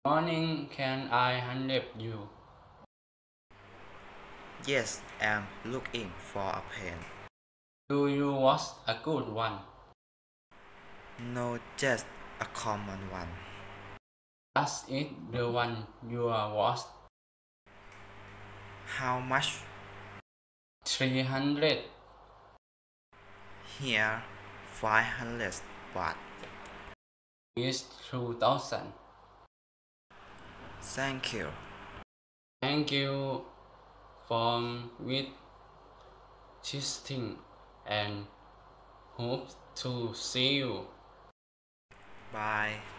Morning, can I help you? Yes, I'm looking for a pen. Do you want a good one? No, just a common one. Does it the one you want? How much? 300. Here, 500 baht. Is 2000. Thank you. Thank you for visiting and hope to see you. Bye.